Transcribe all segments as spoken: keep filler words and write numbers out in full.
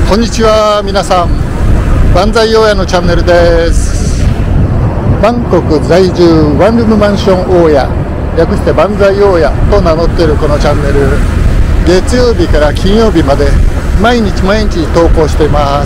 こんにちは皆さん、万歳大家のチャンネルです。バンコク在住ワンルームマンション大家、略して万歳大家と名乗っているこのチャンネル、月曜日から金曜日まで毎日毎日投稿しています。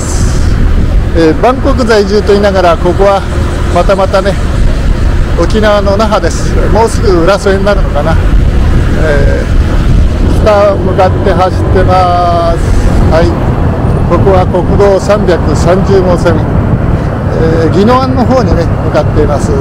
えー、バンコク在住と言いながら、ここはまたまたね、沖縄の那覇です。もうすぐ浦添になるのかな。えー、北向かって走ってます。はい、ここは国道さんびゃくさんじゅうごうせん、えー、宜野湾の方にね向かっています。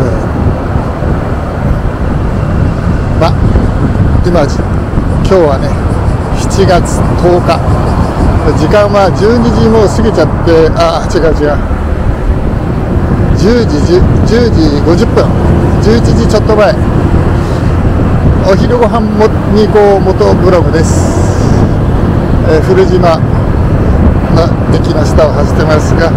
まあ今今日はねしちがつとおか、時間はじゅうにじもう過ぎちゃって、あ違う違うじゅうじじゅうじごじゅっぷん、じゅういちじちょっと前、お昼ご飯もに行こう元ブログです。えー、古島の駅の下を走ってますが、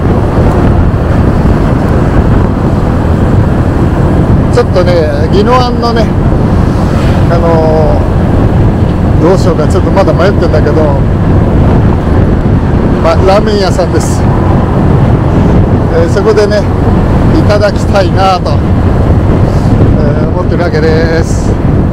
ちょっとね宜野湾のね、あのー、どうしようかちょっとまだ迷ってんだけど、ま、ラーメン屋さんです。えー、そこでねいただきたいなと、えー、思ってるわけです。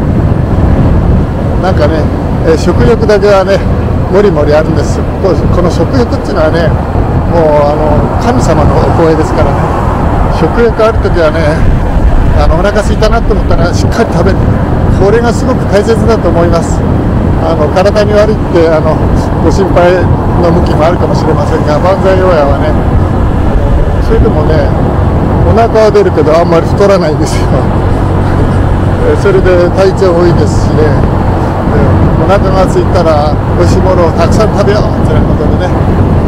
なんかね、えー、食欲だけはねもりもりあるんです。この食欲っていうのはね、もうあの神様のお声ですからね。食欲あるときはね、あのお腹空いたなと思ったらしっかり食べる、これがすごく大切だと思います。あの体に悪いってあのご心配の向きもあるかもしれませんが、万歳大家はね、それでもねお腹は出るけどあんまり太らないんですよ。それで体調もいいですしね、お腹が空いたら美味しいものをたくさん食べようということでね、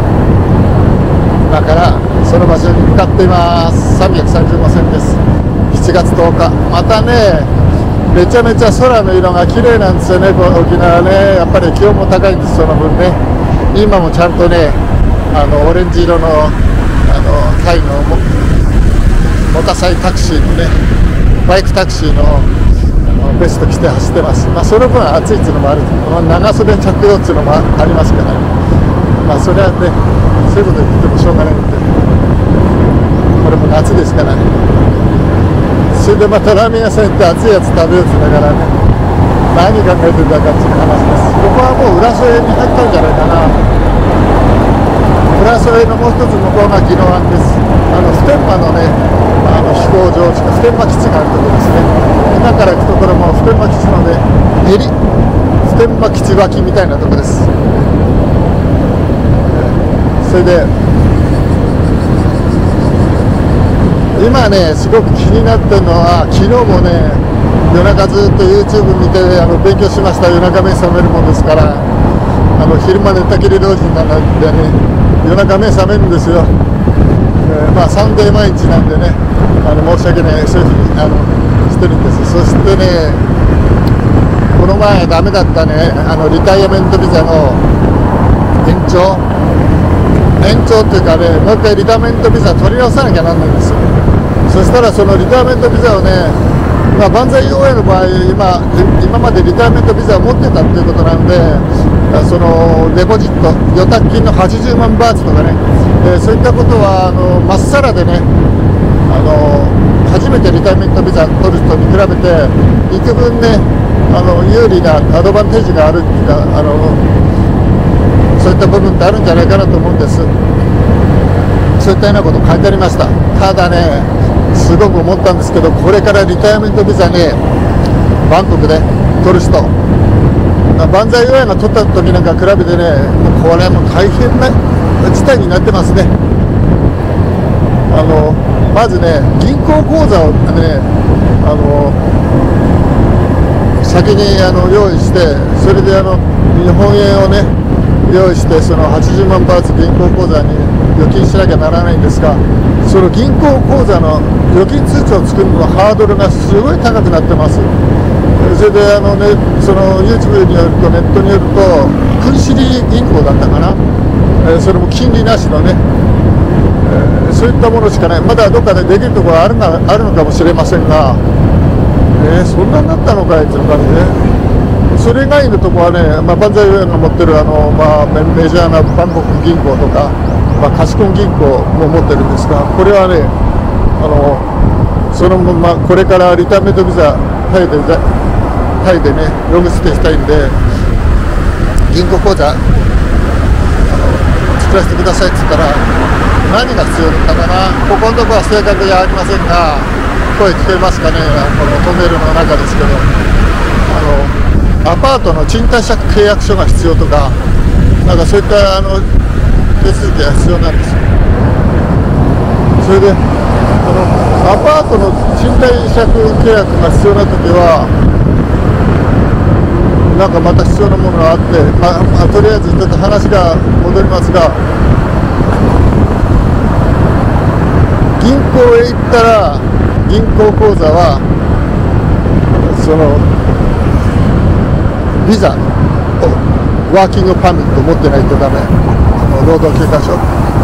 だからその場所に向かっています。さんびゃくさんじゅうごせんです。しちがつとおか、またねめちゃめちゃ空の色が綺麗なんですよね。沖縄ね、やっぱり気温も高いんです。その分ね、今もちゃんとねあのオレンジ色のあのタイのモタサイタクシーのね、バイクタクシーのベスト着て走ってます。まあ、その分暑いっていうのもある、長袖着用っていうのもありますから、ね、まあそれはねそういうこと言ってもしょうがないんで、これも夏ですからね。それでまたラーメン屋さん行って熱いやつ食べようって言いながらね、何考えてんだかっていう話です。ここはもう浦添に入ったんじゃないかな。浦添のもう一つ向こうが宜野湾です。あの普天間のねあの飛行場地か普天間基地があるところですね。今から行くところも普天間基地のねヘリ普天間基地脇みたいなところです。それで今ねすごく気になってるのは、昨日もね夜中ずっと YouTube 見てあの勉強しました。夜中目覚めるもんですから、あの昼間寝たきり老人なんでね夜中目覚めるんですよ。えー、まあサンデー毎日なんでね、あの申し訳ない、そういうふうにあのしてるんです。そしてねこの前ダメだったね、あのリタイアメントビザの延長延長っていうかね、もう一回リタイアメントビザ取り直さなきゃなんないんですよ。そしたらそのリタイアメントビザをね、まあ、万歳大家の場合 今, 今までリタイアメントビザを持ってたっていうことなんで、そのデポジット預託金のはちじゅうまんバーツとかね、えー、そういったことはあのまっさらでね、あの初めてリタイアメントビザ取る人に比べて幾分ねあの有利なアドバンテージがあるっていうか、あのそういった部分ってあるんじゃないかなと思うんです。そういったようなこと書いてありました。ただねすごく思ったんですけど、これからリタイアメントビザねバンコクで取る人、万歳大家が取った時なんか比べてね、もうこれはもう大変な事態になってますね。あのまずね銀行口座をねあの先にあの用意して、それであの日本円をね用意して、そのはちじゅうまんバーツ銀行口座に預金しなきゃならないんですが、その銀行口座の預金通帳を作るのハードルがすごい高くなってます。それであの、ね、その YouTube によると、ネットによるとクンシリ銀行だったかな、えー、それも金利なしのね、えー、そういったものしかない。まだどっかでできるところはあるがあるのかもしれませんが、えー、そんなになったのかいっていう感じで、 それ以外のとこはね、まあ、万歳親が持ってるあの、まあ、メメジャーなバンコク銀行とか、まあ、貸金銀行も持ってるんですが、これはね、あのそのままこれからリタイアメントビザタイでタイでねロングステイしたいんで、銀行口座あの作らせてくださいって言ったら、何が必要だったかな、ここのところは正確じゃありませんが、声聞こえますかね、このトンネルの中ですけど、あのアパートの賃貸借契約書が必要とか、なんかそういったあの手続きが必要なんですよ。それであのアパートの賃貸借契約が必要な時は、なんかまた必要なものがあって、まあまあ、とりあえずちょっと話が戻りますが、銀行へ行ったら銀行口座はそのビザをワーキングパーミット持ってないとダメ、あの労働許可証、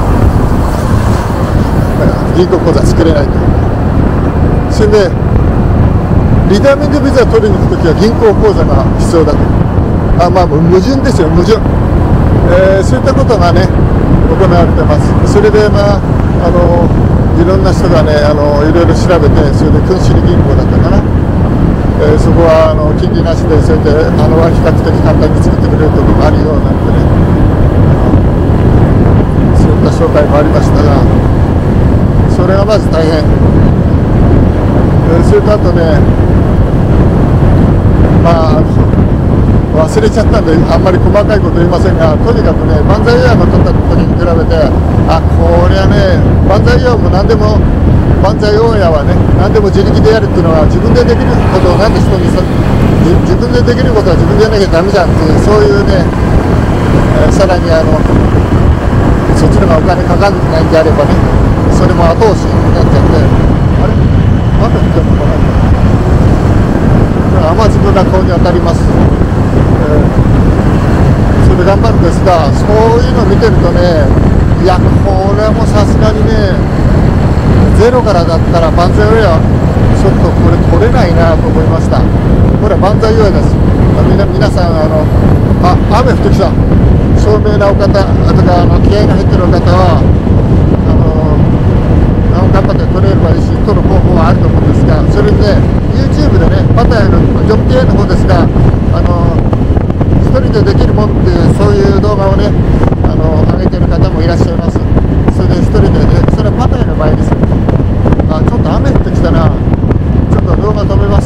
銀行口座作れないと。それでリタイアメントビザを取りに行くときは銀行口座が必要だと。あ、まあ矛盾ですよ、矛盾、えー、そういったことがね行われてます。それでまああのいろんな人がねあのいろいろ調べて、それで君子銀行だったかな、えー、そこはあの金利なしで、それであの比較的簡単に作ってくれるところがあるようなんでね、そういった紹介もありましたが、それがまず大変。それとあとね、まあ忘れちゃったんであんまり細かいこと言いませんが、とにかくね万歳イヤーが取った時に比べて、あ、これはね万歳イヤーも何でも万歳大家はね何でも自力でやるっていうのは、自分でできることをなんで人にさ自分でできることは自分でやらなきゃダメじゃんっていう、そういうね、えー、さらにあのそっちの方がお金かかんないんであればね、それも後押しになっちゃって、あれ雨降ってるのかな、雨粒が顔に当たります、えー、それで頑張るんですが、そういうのを見てるとね、いやこれはもうさすがにねゼロからだったら万歳親はちょっとこれ取れないなと思いました。これは万歳親です。みな皆さんあのあ雨降ってきた、聡明なお方とかあの気合が入ってるお方はあの頑張って取れればいいし、取る方法はあると思うんですが、それで YouTube でねパタヤのジョブ系の方ですが、あの一人でできるもんっていうそういう動画をねあの上げてる方もいらっしゃいます。それで一人でね、それはパタヤの場合です。あ、ちょっと雨降ってきたな、ちょっと動画止めます。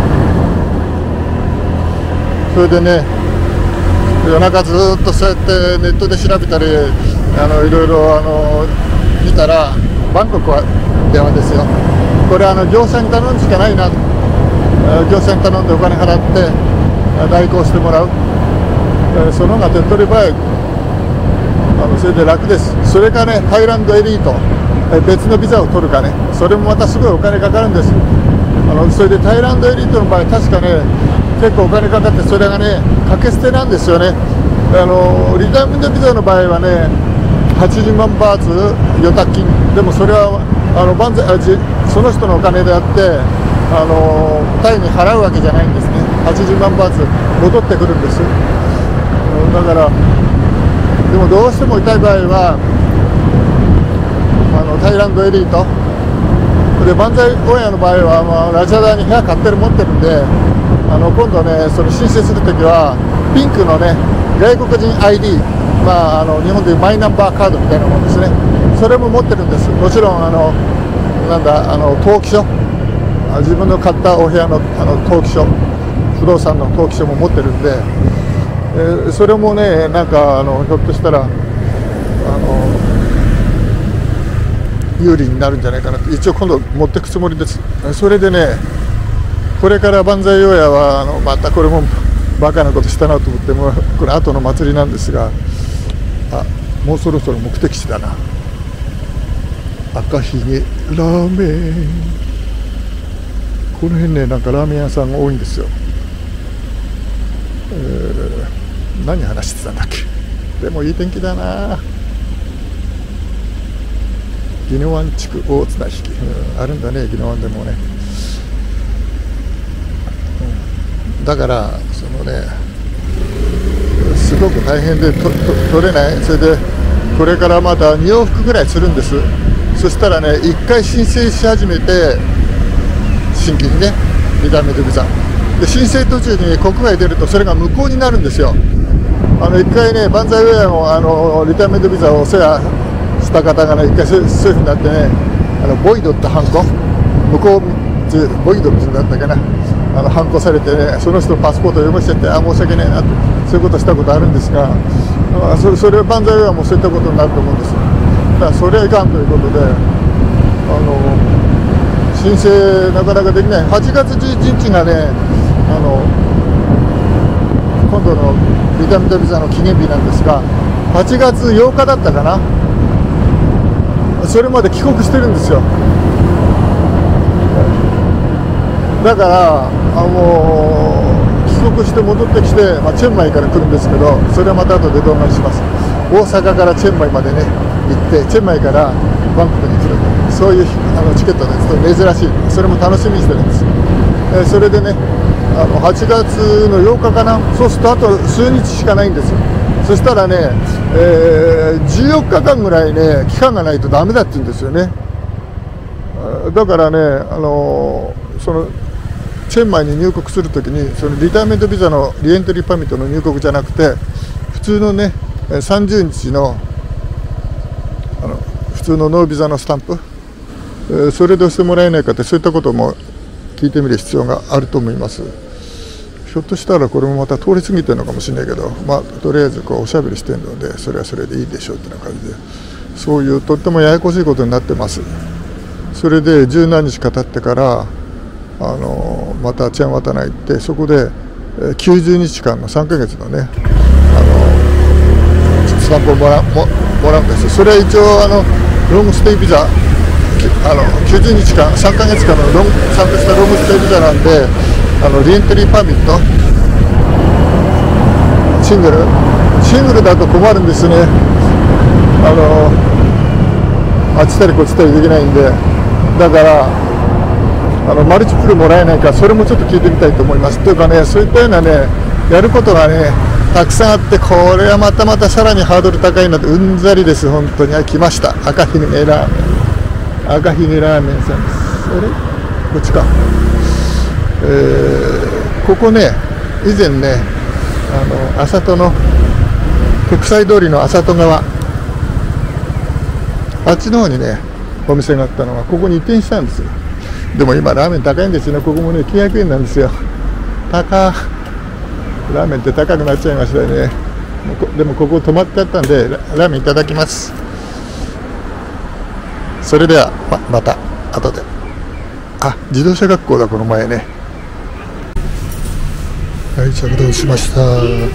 それでね夜中ずっとそうやってネットで調べたりあのいろいろあの見たら、バンコクは電話ですよ。これあの業者に頼むしかないなと、業者に頼んでお金払って代行してもらう、その方が手っ取り早い、あのそれで楽です。それかねタイランドエリート、別のビザを取るかね、それもまたすごいお金かかるんです。あのそれでタイランドエリートの場合確かね結構お金かかって、それがね掛け捨てなんですよね。あのリタイアメントビザの場合はねはちじゅうまんバーツ預託金でも、それはあの万歳あじその人のお金であってあのタイに払うわけじゃないんですね。はちじゅうまんバーツ戻ってくるんです。だからでもどうしても痛い場合はあのタイランドエリートで、万歳親の場合は、まあ、ラジャダに部屋買ってる持ってるんで、あの今度ねそれ申請するときはピンクのね外国人 アイディー、まあ、あの日本でいうマイナンバーカードみたいなものですね。それも持ってるんです。もちろんあのなんだあの登記書、自分の買ったお部屋のあの登記書、不動産の登記書も持ってるんで、えー、それもねなんかあのひょっとしたらあの有利になるんじゃないかなと、一応今度持っていくつもりです。それでねこれから万歳大家はあのまたこれもバカなことしたなと思って、もうこれ後の祭りなんですが、あ、もうそろそろ目的地だな。赤ひげラーメン、この辺ねなんかラーメン屋さんが多いんですよ。えー、何話してたんだっけ。でもいい天気だな。宜野湾地区大綱引き、うん、あるんだね宜野湾でもね、うん、だからそのねすごく大変でとと取れない。それでこれからまたに往復ぐらいするんです。そしたらねいっかい申請し始めて新規にねリターメントビザで申請途中に国外出るとそれが無効になるんですよ。あのいっかいね万歳ウェアのあのリターメントビザをお世話した方がねいっかいそういうふうになってねあのボイドってハンコ向こうボイドってだったかなあのハンコされてねその人のパスポートを読ませちゃってあ申し訳ないなってそういうことしたことあるんですがあ そ, それは万歳ウェアもそういったことになると思うんです。だからそれはいかんということであの申請なかなかできない。はちがつじゅういちにちがねあの今度のリターメントビザの期限日なんですがはちがつようかだったかな。それまで帰国してるんですよ。だからあの帰国して戻ってきて、まあ、チェンマイから来るんですけどそれはまた後で動画にします。大阪からチェンマイまでね行ってチェンマイからバンコクに来るそういうあのチケットですと珍しい。それも楽しみにしてるんです。えー、それでねあのはちがつのようかかな。そうするとあと数日しかないんですよ。そしたらね、えー、じゅうよっかかんぐらいね期間がないとダメだって言うんですよね。だからねあのー、そのチェンマイに入国するときにそのリターメントビザのリエントリーパミットの入国じゃなくて普通のねさんじゅうにちのあの普通のノービザのスタンプ、えー、それで押してもらえないかってそういったことも聞いてみる必要があると思います。ひょっとしたらこれもまた通り過ぎてるのかもしれないけど、まあ、とりあえずこうおしゃべりしてるのでそれはそれでいいでしょうってな感じでそういうとってもややこしいことになってます。それで十何日か経ってからあのまたチェンワタナ行ってそこできゅうじゅうにちかんのさんかげつのねあのスタンプをもら も, もらうんです。それは一応あのロングステイビザあのきゅうじゅうにちかんさんかげつかのロン参加したロングステイビザなんであのリエントリーパーミットシングルシングルだと困るんですね。あのあっちたりこっちたりできないんでだからあのマルチプルもらえないかそれもちょっと聞いてみたいと思います。というかねそういったようなねやることがねたくさんあってこれはまたまたさらにハードル高いのでうんざりです。本当にあ来ました赤ひげラーメン赤ひげラーメンさんです。あれこっちか、えー、ここね以前ねあの麻戸の国際通りの麻戸側あっちの方にねお店があったのがここに移転したんですよ。でも今ラーメン高いんですよね。ここもねきゅうひゃくえんなんですよ。高ラーメンって高くなっちゃいましたよね。でもここ止まってあったんで ラ, ラーメンいただきます。それでは ま, また後で。あ自動車学校だこの前ね。はい着動しました。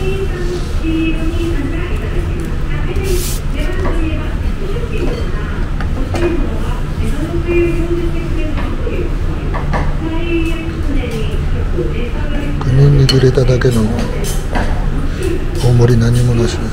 国に触れただけの大盛り何もなしです。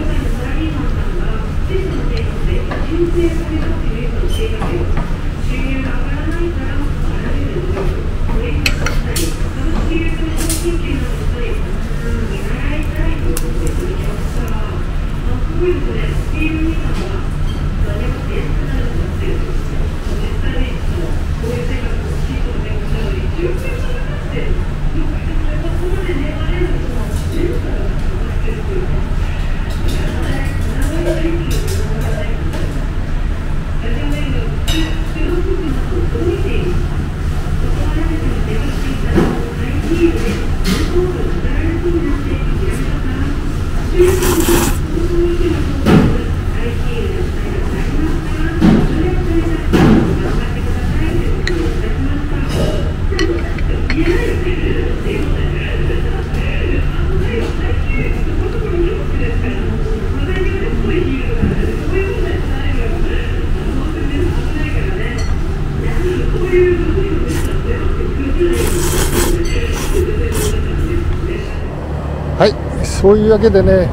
はい、そういうわけでね、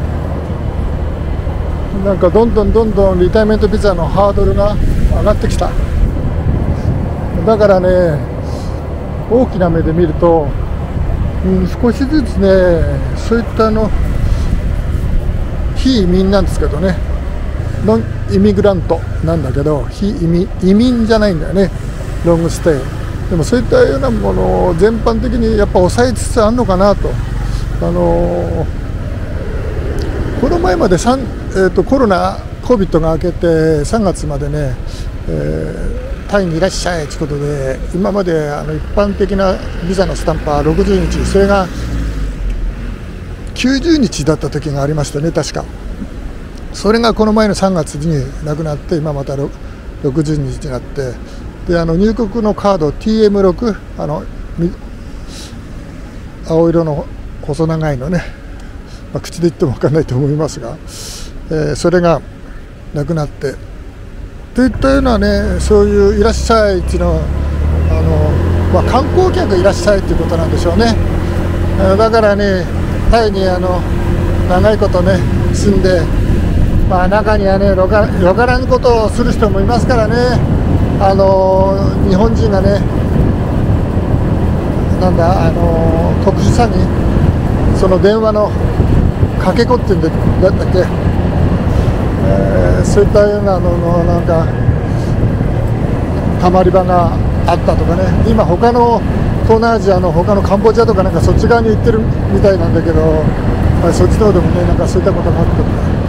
なんかどんどんどんどんリタイメントビザのハードルが上がってきた。だからね、大きな目で見るとうん、少しずつね、そういったあの非移民なんですけどね、ノンイミグラントなんだけど、非移民、移民じゃないんだよね、ロングステイ。でもそういったようなものを全般的にやっぱ抑えつつあるのかなと。あのー、この前までさん、えーと、コロナ、コビットが明けてさんがつまでね、えー、タイにいらっしゃいということで、今まであの一般的なビザのスタンプはろくじゅうにち、それがきゅうじゅうにちだった時がありましたね、確か。それがこの前のさんがつになくなって、今またろくじゅうにちになって、であの入国のカード ティーエムろく、あの青色の細長いのね、まあ、口で言っても分かんないと思いますが、えー、それがなくなってといったようなね、そういういらっしゃいっていうのはあの、まあ、観光客いらっしゃいということなんでしょうね。だからね、タイにあの長いことね住んで、まあ、中にはねよか、よからぬことをする人もいますからね。あの日本人がね、なんだ、あの特殊詐欺、その電話のかけ子っていうんだったっけ、えー、そういったようなののなんかたまり場があったとかね、今他の東南アジアの他のカンボジアとかなんかそっち側に行ってるみたいなんだけど、まあ、そっちの方でもねなんかそういったことがあって、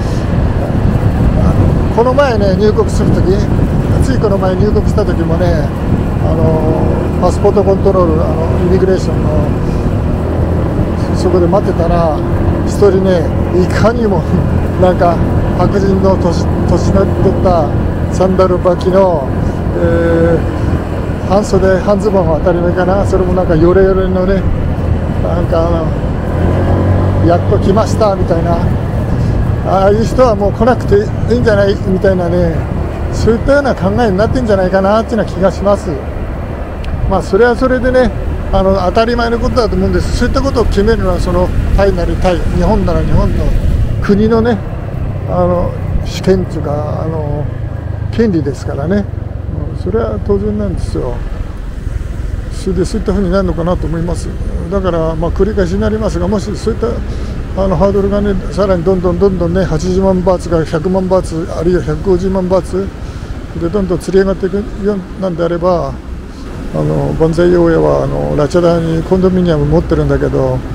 この前ね入国するとき、ついこの前入国した時もね、あのパスポートコントロール、あのイミグレーションのそこで待ってたら、一人ねいかにもなんか白人の年年の取ったサンダル履きの、えー、半袖半ズボンは当たり前かな、それもなんかヨレヨレのね、なんかあのやっと来ましたみたいな、ああいう人はもう来なくていいんじゃないみたいなね、そういったような考えになってんじゃないかなっていうような気がします。まあそれはそれでね、あの当たり前のことだと思うんです。そういったことを決めるのはそのタイなりタイ、日本なら日本の国のね、あの主権というかあの権利ですからね、うん、それは当然なんですよ。それでそういったふうになるのかなと思います。だからまあ繰り返しになりますが、もしそういったあのハードルがねさらにどんどんどんどんねはちじゅうまんバーツがひゃくまんバーツ、あるいはひゃくごじゅうまんバーツでどんどん釣り上がっていくようなんであれば、あの万歳大家はあのラチャダにコンドミニアム持ってるんだけど、あの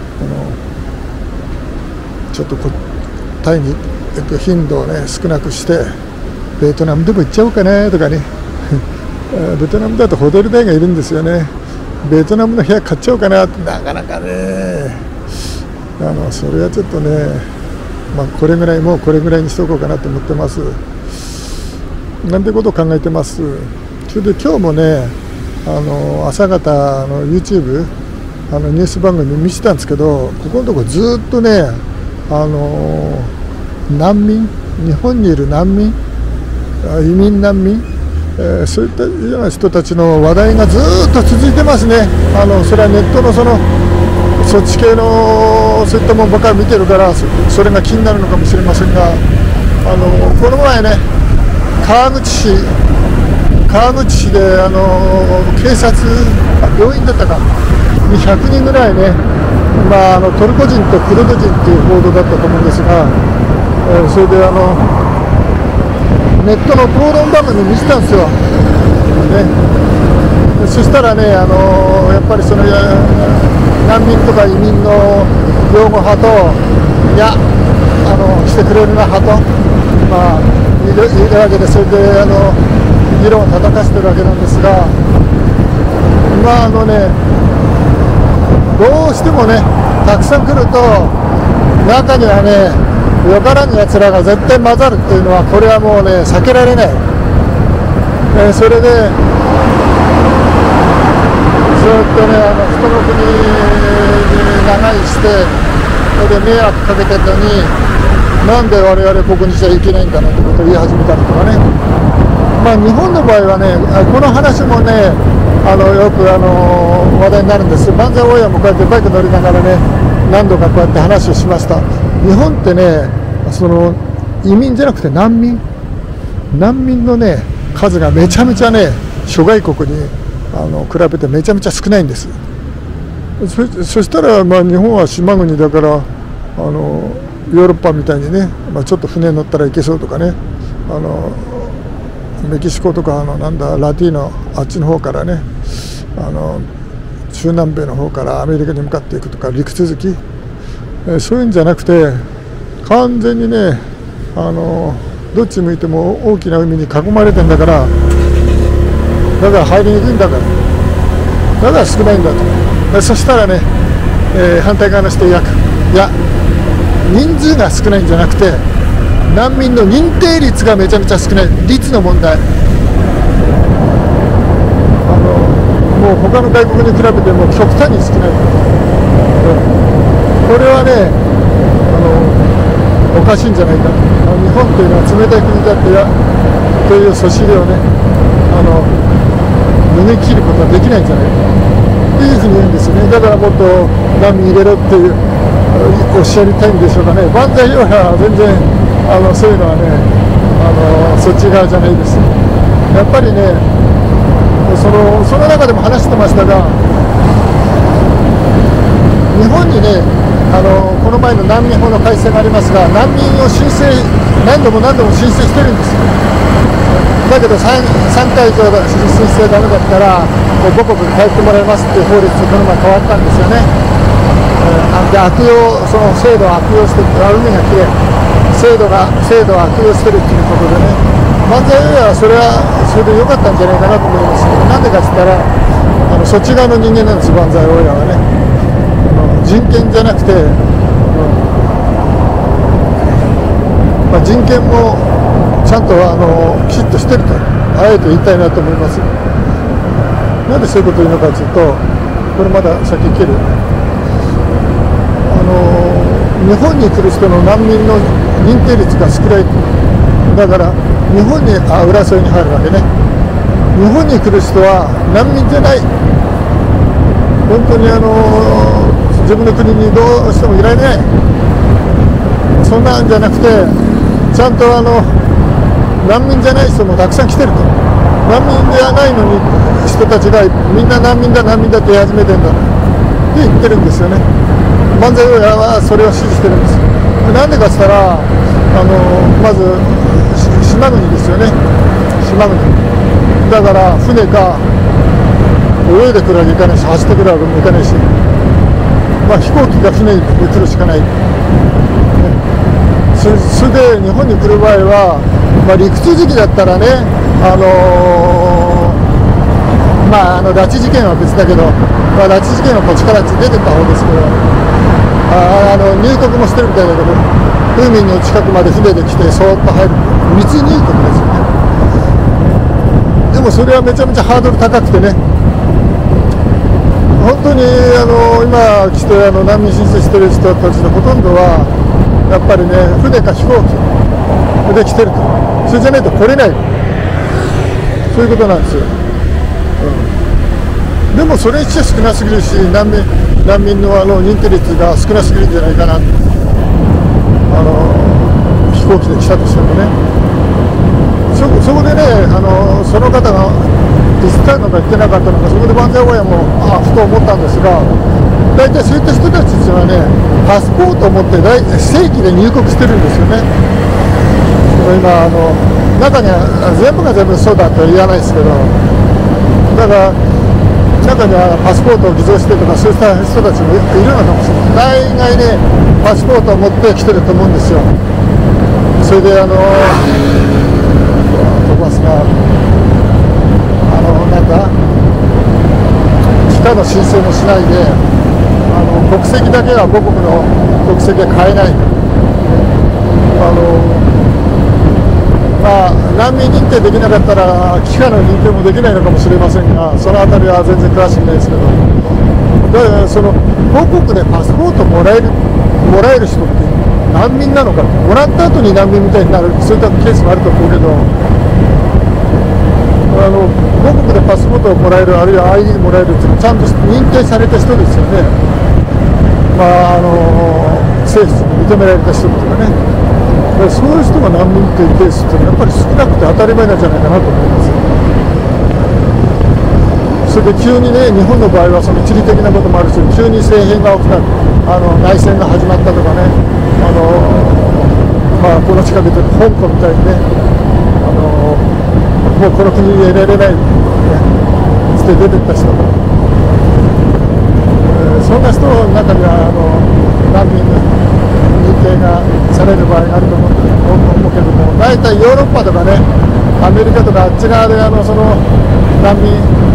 ちょっとこタイに、えっと、頻度をね少なくしてベトナムでも行っちゃおうかなとかねベトナムだとホテル代がいるんですよね。ベトナムの部屋買っちゃおうかなって、なかなかね、あのそれはちょっとね、まあ、これぐらいもうこれぐらいにしておこうかなと思ってます。なんてことを考えてます。それで今日もね、あの朝方の YouTube あのニュース番組見せたんですけど、ここのところずっとね、あの難民、日本にいる難民、移民難民、えー、そういったような人たちの話題がずっと続いてますね。あのそれはネットのそのそっち系のそういったものばかり見てるから、そ, それが気になるのかもしれませんが、あのこの前ね、川口市川口市であの警察、病院だったかにひゃくにんぐらいね、まあ、あのトルコ人とクルド人っていう報道だったと思うんですが、えー、それであのネットの討論番組見せたんですよ、ね、そしたらね、あのやっぱりその難民とか移民の擁護派と、いやあのしてくれるな派と、まあいるいるわけで、それであの議論を叩かせてるわけなんですが、まああのね、どうしてもねたくさん来ると中にはねよからぬやつらが絶対混ざるっていうのは、これはもうね避けられない、えー、それでずっとね、あの人の国に長居して、それで迷惑かけてるのに、なんで我々ここにしちゃいけないんだなんてことを言い始めたりとかね。まあ日本の場合はね、この話もね、あのよくあの話題になるんです。万歳大家もこうやってバイク乗りながらね、何度かこうやって話をしました。日本ってね、その移民じゃなくて難民難民のね数がめちゃめちゃね、諸外国にあの比べてめちゃめちゃ少ないんです。 そ, そしたら、まあ、日本は島国だからあのヨーロッパみたいにね、まあ、ちょっと船乗ったら行けそうとかね、あのメキシコとかあのなんだラティーノあっちの方からね、あの中南米の方からアメリカに向かっていくとか陸続き、えそういうんじゃなくて完全にね、あのどっち向いても大きな海に囲まれてんだから、だから入りにくいんだから、だから少ないんだと。そしたらね、えー、反対側の人役、いや人数が少ないんじゃなくて難民の認定率がめちゃめちゃ少ない、率の問題。あのもう他の外国に比べても極端に少ない。これはね、あのおかしいんじゃないか。日本というのは冷たい国だってやというそしりをね、あの逃げ切ることはできないんじゃないかっていうふうに言うんですよね。だからもっと難民入れろっていうおっしゃりたいんでしょうかね。万歳要は全然あのそういうのはね、あのそっち側じゃないです。やっぱりね、そのその中でも話してましたが、日本にね、あのこの前の難民法の改正がありますが、難民を申請何度も何度も申請してるんですよ。だけど 3, 3回以上申請ダメだったら母国に帰ってもらいますっていう法律この前変わったんですよね。で悪用、その制度を悪用して、海がきれい、制度が制度を悪用してるっていうことでね、万歳はそれはそれで良かったんじゃないかなと思いますけど、なんでかって言ったらあのそっち側の人間なんですよ、万歳親はね。あの人権じゃなくて、うんまあ、人権もちゃんとあのきちっとしてるとあえて言いたいなと思います。なんでそういうことを言うのかというと、これまだ先行ける。あの日本に来る人の難民の認定率が少ない。だから日本にあ浦添に入るわけね。日本に来る人は難民じゃない。本当にあの自分の国にどうしてもいられない。そんなんじゃなくて、ちゃんとあの難民じゃない人もたくさん来てると。難民ではないのに人たちがみんな難民だ難民だって言い始めてんだって言ってるんですよね。万歳親はそれを支持してるんです。なんでかって言ったら、あのまず島国ですよね。島国だから船か泳いでくるわけいかないし、走ってくるわけもいかないし、まあ、飛行機が船に来るしかない。それで日本に来る場合は、まあ、陸続きだったらね、あのー、まああの拉致事件は別だけど、まあ、拉致事件はこっちから出てった方ですけど、ああの入国もしてるみたいだけど、海の近くまで船で来てそーっと入る密入国ですよね。でもそれはめちゃめちゃハードル高くてね、本当にあの今来てあの難民申請してる人たちのほとんどはやっぱりね、船か飛行機で来てると。それじゃないと来れない、そういうことなんですよ。うん、でもそれにして少なすぎるし、難民難民のあの認定率が少なすぎるんじゃないかな、あの飛行機で来たとしてもね。そ, そこでね、あのその方がディスったのか言ってなかったのか、そこで万歳親もあふと思ったんですが、大体そういった人たちはね、パスポートを持って正規で入国してるんですよね。今あの中には全部が全部そうだとは言わないですけど、だから中にはパスポートを偽造してとかそうした人たちもいるのかもしれない。大概ねパスポートを持って来てると思うんですよ。それであの飛ばすがあのなんだ来たの申請もしないで、あの国籍だけは母国の国籍は変えない。あのまあ、難民認定できなかったら帰化の認定もできないのかもしれませんが、そのあたりは全然詳しくないですけど、だからその母国でパスポートもらえるもらえる人って難民なのか、もらった後に難民みたいになる、そういったケースもあると思うけど、あの母国でパスポートをもらえる、あるいは アイディー もらえるってちゃんと認定された人ですよね。まああの政府に認められた人とかね。そういう人が難民というケースってやっぱり少なくて当たり前なんじゃないかなと思います。 それで急にね、日本の場合はその地理的なこともあるし、急に政変が起きた、あの内戦が始まったとかね、あの、まあ、この近くで香港みたいにね、あのもうこの国にいられない、ね、して出てった人、えー、そんな人の中にはあの難民の認定がされる場合があると思う、思うけども、大体ヨーロッパとかね、アメリカとかあっち側であのその難民、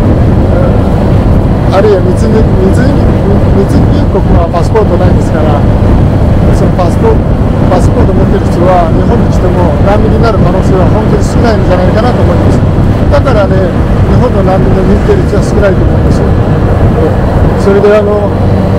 あるいは密入密入密入国はパスポートないですから、そのパスポパスポート持ってる人は日本に来ても難民になる可能性は本当に少ないんじゃないかなと思います。だからね、日本の難民の認定率は少ないと思うんですよ。それであの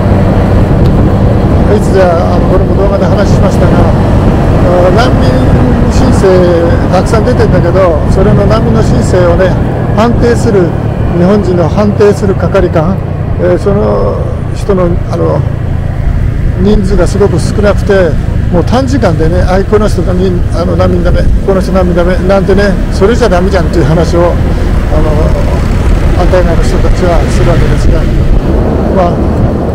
いつじゃあのこれも動画で話しましたが、難民申請たくさん出てるんだけど、それの難民の申請をね判定する日本人の判定する係官、えー、その人のあの人数がすごく少なくて、もう短時間でね、あいこの人がにあの難民ダメ、この人難民ダメなんてね、それじゃダメじゃんという話をあの反対側の人たちはするわけですが、まあ、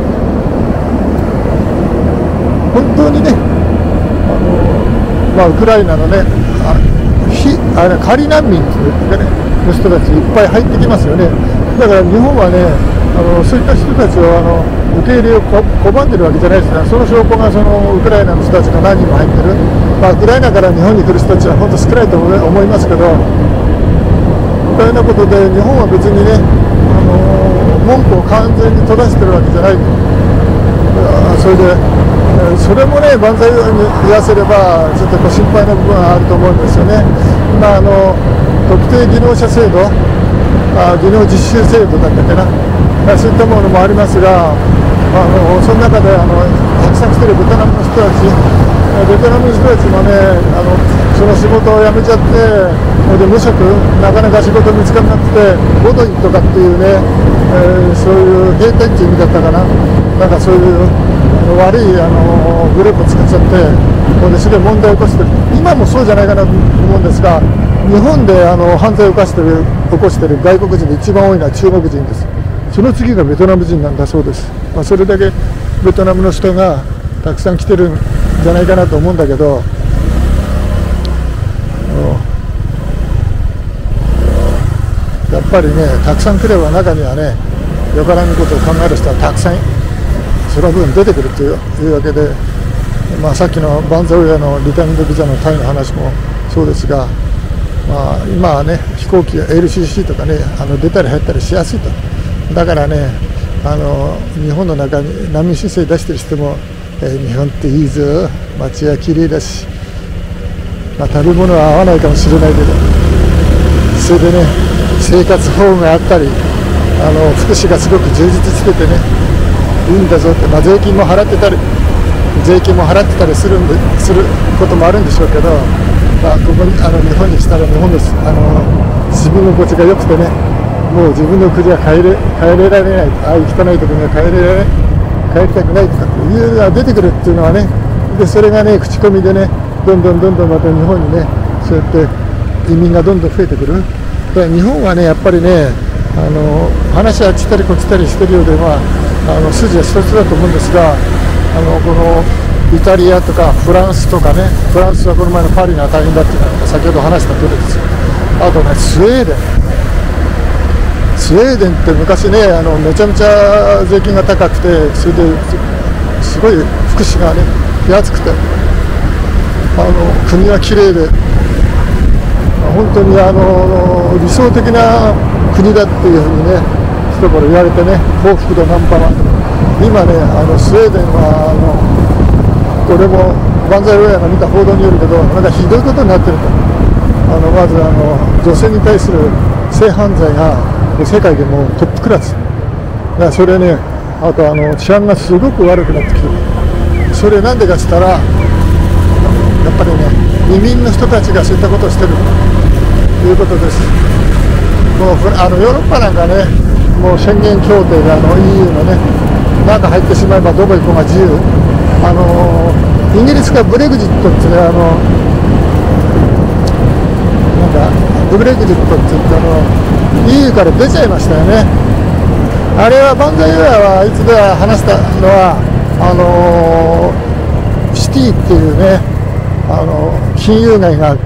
本当にね、あのまあ、ウクライナのね、あ非あれ仮難民というかね、の人たちいっぱい入ってきますよね。だから日本はね、あのそういった人たちをあの受け入れを拒んでるわけじゃないですが、その証拠がそのウクライナの人たちが何人も入ってる、まあ、ウクライナから日本に来る人たちは本当少ないと思いますけど、みたいなことで日本は別にね、あの文句を完全に閉ざしてるわけじゃない。それでそれもね、万歳に言わせればちょっと心配な部分はあると思うんですよね。まあ、あの特定技能者制度、あ技能実習制度だったっけな、そういったものもありますが、あのその中であのたくさん来てるベトナムの人たち、ベトナムの人たちもね、あのその仕事を辞めちゃって、で無職、なかなか仕事見つからなくて、ボドイとかっていうね、えー、そういう閉店っていう意味だったかな、なんかそういう悪いあのグループを使っちゃって、これですごい問題を起こしてる、今もそうじゃないかなと思うんですが、日本であの犯罪を犯してる起こしてる外国人で一番多いのは中国人です。その次がベトナム人なんだそうです。まあ、それだけベトナムの人がたくさん来てるんじゃないかなと思うんだけど、やっぱりね、たくさん来れば中にはね、よからぬことを考える人はたくさんその分出てくるというわけで、まあ、さっきのバンザウェアのリターンドビザのタイの話もそうですが、まあ、今はね、飛行機や エルシーシー とかね、あの出たり入ったりしやすいと。だからね、あの日本の中に難民申請出してる人も、えー、日本っていいぞ、街は綺麗だし、まあ、食べ物は合わないかもしれないけど、それでね、生活保護があったり、あの福祉がすごく充実しててね、いいんだぞって、まあ、税金も払ってたり、税金も払ってたりするんですることもあるんでしょうけど、まあ、ここにあの日本に来たら日本です、あの自分の心地が良くてね、もう自分の国は帰れ帰れられない、ああいう汚いところには帰れられ帰りたくないとかっていうのが出てくるっていうのはね、でそれがね、口コミでね、どんどんどんどんまた日本にね、そうやって移民がどんどん増えてくる。で日本はね、やっぱりね、あの話はあっちたりこっちたりしてるようで、まあ、あの筋は一つだと思うんですが、あのこのイタリアとかフランスとかね、フランスはこの前のパリが大変だっていうのは先ほど話した通りですよ。あとね、スウェーデンスウェーデンって昔ね、あのめちゃめちゃ税金が高くて、それですごい福祉がね安くて、あの国は綺麗で、本当にあの理想的な国だっていうふうにね、一頃言われてね、幸福度ナンバーワン。今ね、あのスウェーデンはあのこれもバンザイウェアが見た報道によるけど、なんかひどいことになってると。あのまずあの女性に対する性犯罪が世界でもトップクラスだから、それね、あとあの治安がすごく悪くなってきてる。それなんでかっつったら、やっぱりね、移民の人たちがそういったことをしてるということです。もうあのヨーロッパなんかね、もう宣言協定であの イーユー のね、中入ってしまえばどこ行こうが自由。あのイギリスがブレグジットってね、あのなんかブレグジットって言ってあの イーユー から出ちゃいましたよね。 あれは万歳ウェアはいつでは話したのはあのー、シティっていうね、あの金融街があって、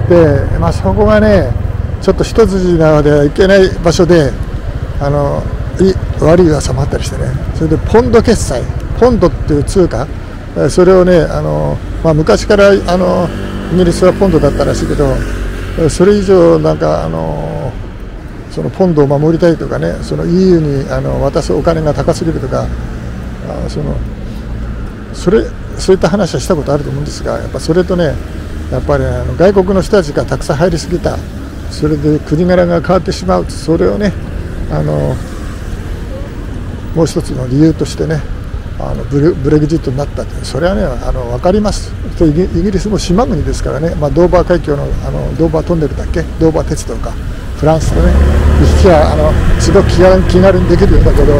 まあ、そこがねちょっと一筋縄ではいけない場所で、あのい悪い噂もあったりしてね、それでポンド決済、ポンドっていう通貨、それをね、あの、まあ、昔からあのイギリスはポンドだったらしいけど、それ以上なんかあのそのポンドを守りたいとかね、その イーユー にあの渡すお金が高すぎるとか、あそのそれそういった話はしたことあると思うんですが、やっぱそれとね、やっぱりあの外国の人たちがたくさん入りすぎた、それで国柄が変わってしまう、それをね、あのもう一つの理由としてね、あのブレ、ブレグジットになったって、それはね、あの分かります。イギリスも島国ですからね、まあ、ドーバー海峡の、あのドーバートンネルだっけ、ドーバー鉄道か、フランスとね、行き来はあのすごく気軽、気軽にできるようだけど、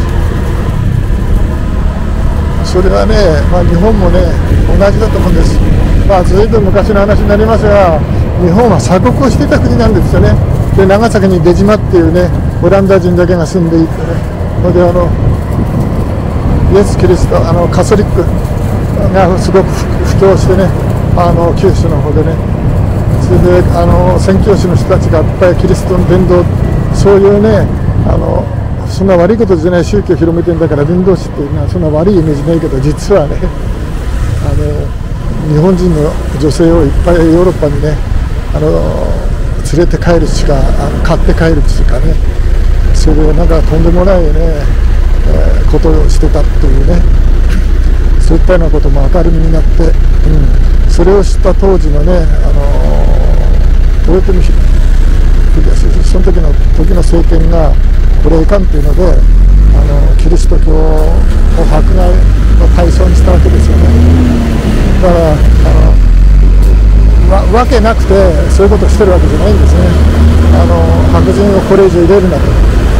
それはね、まあ、日本もね、同じだと思うんです。まあ、ずいぶん昔の話になりますが、日本は鎖国をしていた国なんですよね。で、長崎に出島っていうね、オランダ人だけが住んでいてね、それであのイエス・キリスト、あのカソリックがすごく布教してね、あの九州の方でね、それであの宣教師の人たちがいっぱいキリストの伝道、そういうね、あのそんな悪いことじゃない宗教を広めてんだから伝道師っていうのはそんな悪いイメージないけど、実はね、あの日本人の女性をいっぱいヨーロッパにね、あの連れて帰るしか、あの買って帰るしかね、それでなんかとんでもないね、えー、ことをしてたっていうね、そういったようなことも明るみになって、うん、それを知った当時のね、あのー、豊臣秀吉、その時の時の政権がこれいかんっていうので、あのキリスト教を迫害の対象にしたわけですよね。だからあのわ, わけなくてそういうことをしてるわけじゃないんですね。あの白人をこれ以上入れるなと、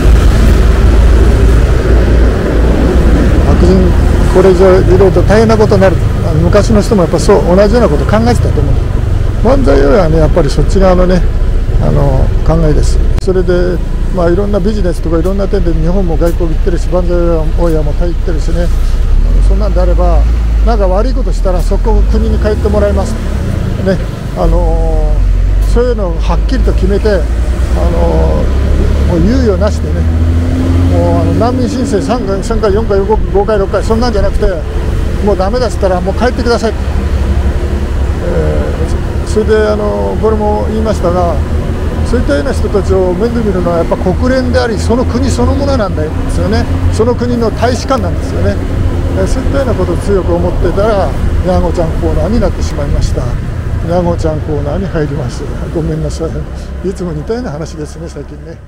白人これ以上入れると大変なことになる。あの昔の人もやっぱそう同じようなことを考えてたと思う。万歳よりはね、やっぱりそっち側のね、あの考えです。それで、まあ、いろんなビジネスとかいろんな点で日本も外国行ってるし、万歳大家もタイ行ってるしね、そんなんであれば、なんか悪いことしたらそこを国に帰ってもらいますね、あのー、そういうのをはっきりと決めて、あのー、もう猶予なしでね、もうあの難民申請さんかい、さんかい、よんかい、ごかい、ろっかい、そんなんじゃなくて、もうダメだっつったらもう帰ってください、えー、それで、あのー、これも言いましたが、そういったような人たちを面倒見るのはやっぱ国連であり、その国そのものなんですよね。その国の大使館なんですよね。えー、そういったようなことを強く思ってたら、ヤゴちゃんコーナーになってしまいました。ヤゴちゃんコーナーに入ります。ごめんなさい。いつも似たような話ですね、最近ね。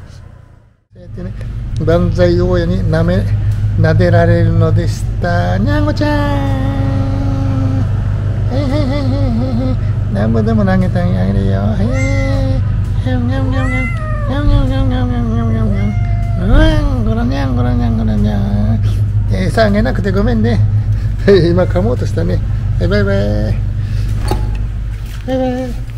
万歳大家になめ撫でられるのでした。にゃんごちゃん、へいへいへいへいへい、なんぼでも投げてあげるよ。へいへい、にゃんにゃんにゃんにゃんにゃんにゃんにゃんにゃんにゃんにゃんにゃん、うん、ごろにゃんごろにゃんごろにゃん。餌あげなくてごめんね。今噛もうとしたね。バイバイバイバイ。